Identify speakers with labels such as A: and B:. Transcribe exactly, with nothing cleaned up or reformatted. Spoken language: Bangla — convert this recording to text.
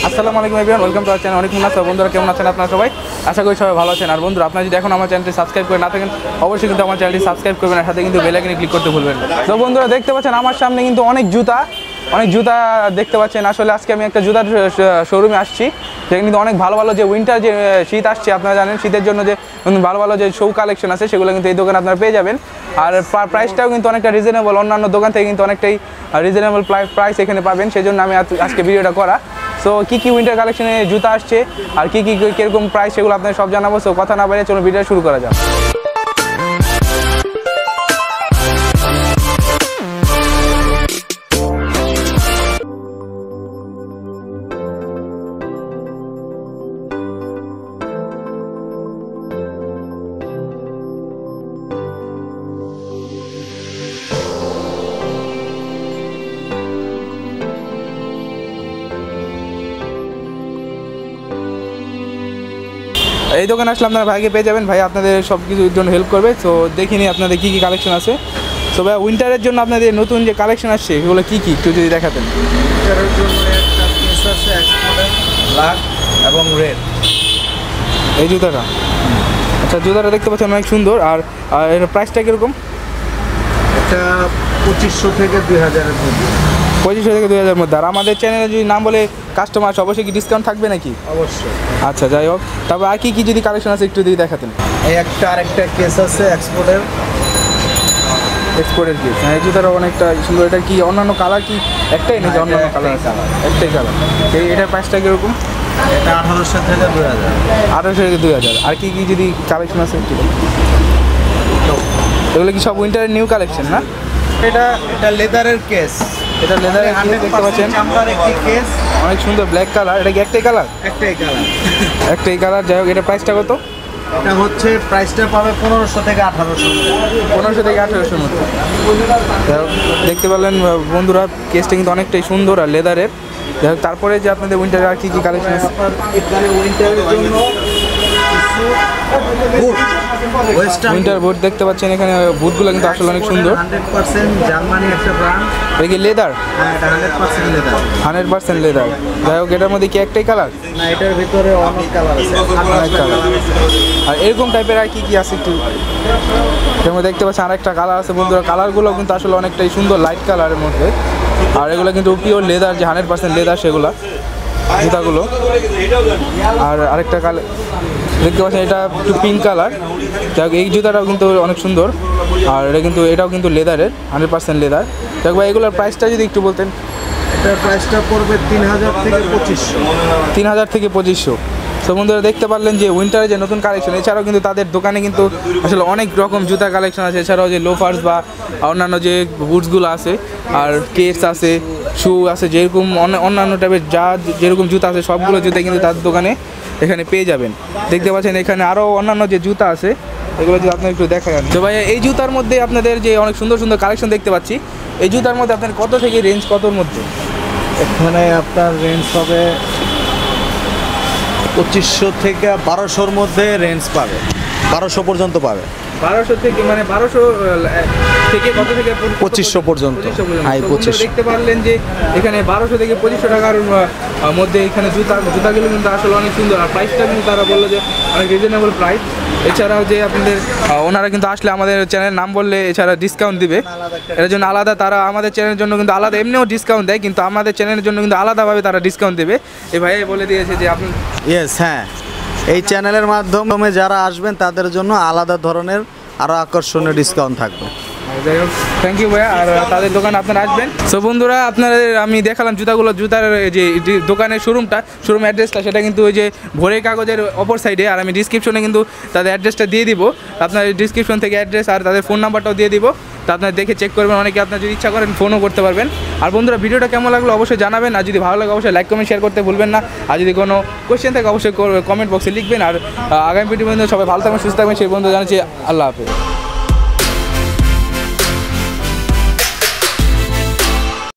A: আসসালামু আলাইকুম everyone, welcome to our channel Anikmunna. তো বন্ধুরা কেমন আছেন আপনারা সবাই? আশা করি সবাই ভালো আছেন। আর বন্ধুরা আপনারা যদি এখন আমার চ্যানেলটি সাবস্ক্রাইব করে না থাকেন অবশ্যই কিন্তু আমার চ্যানেলটি সাবস্ক্রাইব করবেন, আর সাথে কিন্তু বেল আইকনে ক্লিক করতে ভুলবেন না। তো বন্ধুরা দেখতে পাচ্ছেন আমার সামনে কিন্তু অনেক জুতা অনেক জুতা দেখতে পাচ্ছেন। আসলে আজকে আমি একটা জুতার শোরুমে আসছি, যেখানে কিন্তু অনেক ভালো ভালো যে উইন্টার যে শীত আসছে, আপনারা জানেন শীতের জন্য যে ভালো ভালো যে শো কালেকশন আছে সেগুলো কিন্তু এই দোকানে আপনারা পেয়ে যাবেন। আর প্রাইসটাও কিন্তু অনেকটা রিজনেবল, অন্যান্য দোকান থেকে কিন্তু অনেকটাই রিজনেবল প্রাইস এখানে পাবেন। সেই জন্য আমি আজকে ভিডিওটা করা। সো কী কী উইন্টার কালেকশনে জুতা আসছে আর কী কী কীরকম প্রাইস সেগুলো আপনাদের সব জানাবো। সো কথা না বাড়িয়ে চলুন ভিডিও শুরু করা যাক। এই দোকানে আসলে আপনারা ভাইকে পেয়ে যাবেন, ভাই আপনাদের সব কিছুর জন্য হেল্প করবে। তো দেখিনি আপনাদের কী কী কালেকশন আছে। তো ভাই উইন্টারের জন্য আপনাদের নতুন যে কালেকশন আসছে সেগুলো কী কী একটু যদি দেখাতেন।
B: উইন্টারের জন্য একটা পিস আছে এক্সপোর্টের ব্ল্যাক এবং রেড,
A: এই জুতাটা। আচ্ছা, জুতাটা দেখতে পাচ্ছেন অনেক সুন্দর। আর এর প্রাইসটা কীরকম?
B: এটা পঁচিশশো থেকে দুই হাজারের মধ্যে।
A: পঁচিশশো থেকে দুই হাজারের মধ্যে। আর আমাদের চ্যানেলে যদি নাম বলে কাস্টমার অবশ্যই কি ডিসকাউন্ট থাকবে নাকি?
B: অবশ্যই।
A: আচ্ছা, যাই হোক, তারপর আর কী কী যদি কালেকশন আছে একটু যদি দেখাতেন।
B: এই একটা আরেকটা কেস আছে এক্সপোর্টের
A: এক্সপোর্টের কেস। হ্যাঁ, এই জুতাটা অনেকটা সুন্দর। এটা কি অন্যান্য কালার কি একটাই নাকি অন্যান্য কালার আছে? একটাই কালার। এই এটার প্রাইসটা কীরকম?
B: এটা আঠারোশো থেকে দুই হাজার।
A: আঠারোশো থেকে দুই হাজার। আর কী কী যদি কালেকশন আছে একটু? এগুলো কি সব উইন্টারের নিউ কালেকশন না?
B: এটা এটা লেদারের কেস,
A: এটা লেদারের কেস দেখতে পাচ্ছেন,
B: চামড়ার একটি কেস,
A: অনেক সুন্দর ব্ল্যাক কালার। এটা কি একটাই কালার?
B: একটাই কালার।
A: একটাই কালার। যাই হোক, এটা প্রাইসটা কত?
B: এটা হচ্ছে প্রাইসটা পাবে পনেরোশো থেকে আঠারোশো।
A: পনেরোশো থেকে আঠারোশোর মধ্যে। যাই হোক, দেখতে পারলেন বন্ধুরা কেসটা কিন্তু অনেকটাই সুন্দর আর লেদারের। যাই হোক, তারপরে যে আপনাদের উইন্টারের আর কী কী কালেকশন আছে?
B: এখানে উইন্টারের জন্য
A: উইন্টার বুট দেখতে পাচ্ছেন। এখানে বুটগুলো কিন্তু আসলে অনেক সুন্দর।
B: হান্ড্রেড পার্সেন্ট জার্মানি একটা ব্র্যান্ড।
A: এটা কি লেদার?
B: হ্যাঁ, এটা hundred percent leather.
A: Hundred percent leather. যাই হোক, এটার মধ্যে কি একটাই কালার?
B: না, এটার ভিতরে অনেক কালার আছে,
A: অনেক কালার। আর এরকম টাইপের আর কি কি আছে একটু? এর মধ্যে দেখতে পাচ্ছেন আরেকটা কালার আছে বন্ধুরা। কালারগুলো কিন্তু আসলে অনেকটাই সুন্দর, লাইট কালারের মধ্যে। আর এগুলো কিন্তু পিওর লেদার, যে হান্ড্রেড পার্সেন্ট লেদার সেগুলো জুতাগুলো। আর আরেকটা কালার দেখতে পাচ্ছেন, এটা একটু পিঙ্ক কালার। যাক, এই জুতাটাও কিন্তু অনেক সুন্দর। আর এটা কিন্তু এটাও কিন্তু লেদারের, হান্ড্রেড পার্সেন্ট লেদার। যাক ভাই, এগুলোর প্রাইসটা যদি একটু বলতেন।
B: এটার প্রাইসটা পড়বে তিন হাজার থেকে পঁচিশশো।
A: তিন হাজার থেকে পঁচিশশো। তো বন্ধুরা দেখতে পারলেন যে উইন্টারের যে নতুন কালেকশন, এছাড়াও কিন্তু তাদের দোকানে কিন্তু আসলে অনেক রকম জুতা কালেকশন আছে। এছাড়াও যে লোফার্স বা অন্যান্য যে বুটসগুলো আছে, আর কেটস আছে, শু আছে, যেরকম অন্যান্য টাইপের যা যেরকম জুতা আছে সবগুলো জুতা কিন্তু তাদের দোকানে এখানে পেয়ে যাবেন। দেখতে পাচ্ছেন এখানে আরও অন্যান্য যে জুতা আছে এগুলো যদি আপনার একটু দেখা যান। তো ভাই, এই জুতার মধ্যে আপনাদের যে অনেক সুন্দর সুন্দর কালেকশন দেখতে পাচ্ছি, এই জুতার মধ্যে আপনার কত থেকে রেঞ্জ কতর মধ্যে?
B: এখানে আপনার রেঞ্জ পাবে পঁচিশশো থেকে বারোশোর মধ্যে রেঞ্জ পাবে, বারোশো পর্যন্ত পাবে।
A: বারোশো থেকে মানে বারোশো থেকে কত থেকে
B: পঁচিশশো পর্যন্ত। হাই পঁচিশশো।
A: দেখতে পারলেন যে এখানে বারোশো থেকে পঁচিশশো টাকার মধ্যে এখানে জুতা জুতাগুলো কিন্তু আসলে অনেক সুন্দর। আর প্রাইসটা কিন্তু তারা বললো যে অনেক রিজনেবল প্রাইস। এছাড়াও যে আপনাদের ওনারা কিন্তু আসলে আমাদের চ্যানেলের নাম বললে এছাড়া ডিসকাউন্ট দিবে, এর জন্য আলাদা তারা আমাদের চ্যানেলের জন্য কিন্তু আলাদা এমনিও ডিসকাউন্ট দেয়, কিন্তু আমাদের চ্যানেলের জন্য কিন্তু আলাদাভাবে তারা ডিসকাউন্ট দেবে। এই ভাই বলে দিয়েছে যে আপনি
B: ইয়েস, হ্যাঁ, এই চ্যানেলের মাধ্যমে যারা আসবেন তাদের জন্য আলাদা ধরনের আরও আকর্ষণীয় ডিসকাউন্ট থাকবে।
A: যাই হোক, থ্যাংক ইউ ভাইয়া। আর তাদের দোকানে আপনারা আসবেন। সো বন্ধুরা, আপনাদের আমি দেখালাম জুতাগুলো, জুতার যে দোকানের শোরুমটা, শোরুম অ্যাড্রেসটা সেটা কিন্তু ওই যে ভোরের কাগজের অপর সাইডে। আর আমি ডিসক্রিপশনে কিন্তু তাদের অ্যাড্রেসটা দিয়ে দিব, আপনার ডিসক্রিপশন থেকে অ্যাড্রেস আর তাদের ফোন নাম্বারটাও দিয়ে দিব। তো আপনারা দেখে চেক করবেন, অনেকে আপনার যদি ইচ্ছা করেন ফোনও করতে পারবেন। আর বন্ধুরা, ভিডিওটা কেমন লাগলো অবশ্যই জানাবেন। আর যদি ভালো লাগে অবশ্যই লাইক কমেন্ট শেয়ার করতে ভুলবেন না। আর যদি কোনো কোয়েশ্চেন থাকে অবশ্যই কমেন্ট বক্সে লিখবেন। আর আগামী ভিডিও পর্যন্ত সবাই ভালো থাকবেন, সুস্থ থাকবেন, সেই বন্ধু জানাচ্ছি আল্লাহ হাফেজ।